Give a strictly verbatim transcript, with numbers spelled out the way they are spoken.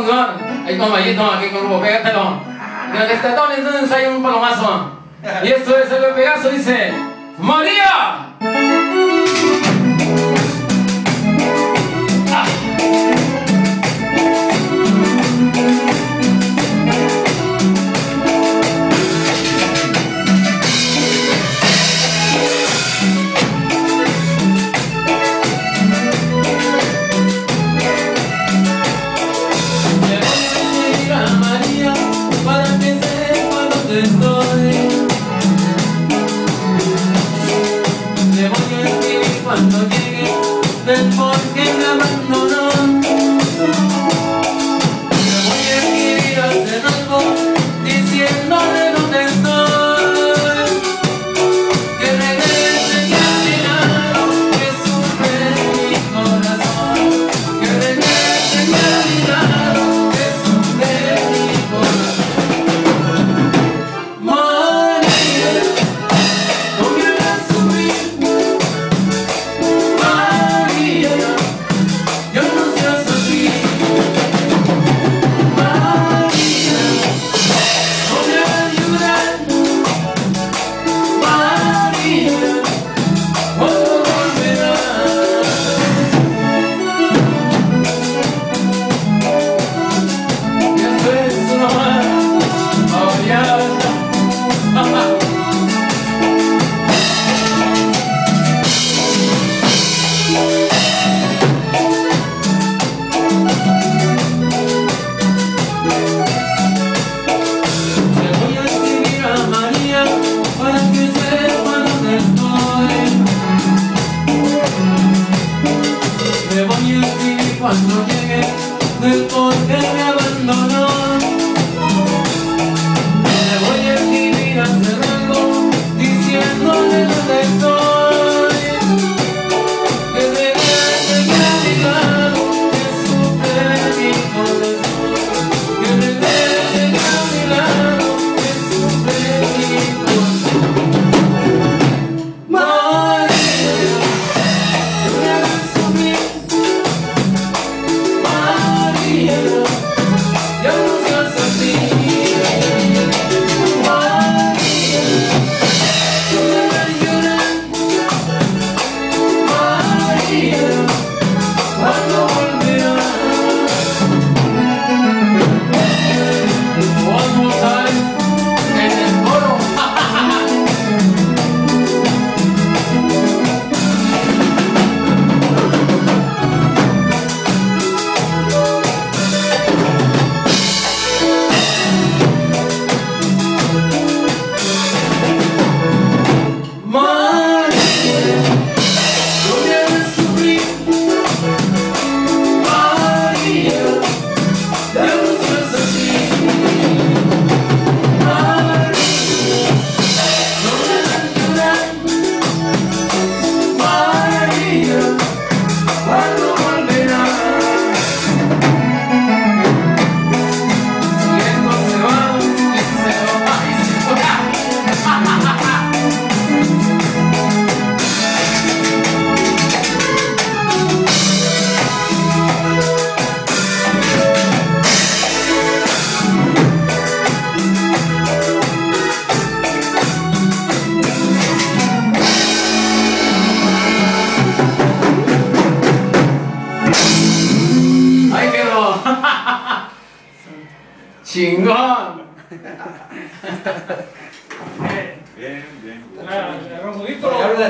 lugar. Ahí toma, ahí toma, aquí con pégatelo. Mira que este don es un ensayo, un palomazo. Y esto es el Pegaso, dice María. Cuando llegue del por qué me abandonó, le voy a escribir hacer algo diciéndole dónde estoy, que regrese ya a mi lado, que sufre mi corazón, que regrese ya a mi lado, que sufre mi corazón. María, no me hagas sufrir. Cuando llegue del por qué me abandonó, le voy a escribir hacer algo diciéndole dónde estoy, que regrese ya a mi lado, que sufre mi corazón, que regrese ya a mi lado, que sufre mi corazón. María, no me hagas sufrir. Yo no seas así, María, no me hagas llorar, María, ¿cuándo volverás? One more time, en el coro. ¡Chingón! Bien, bien, bien. Ah, saludito.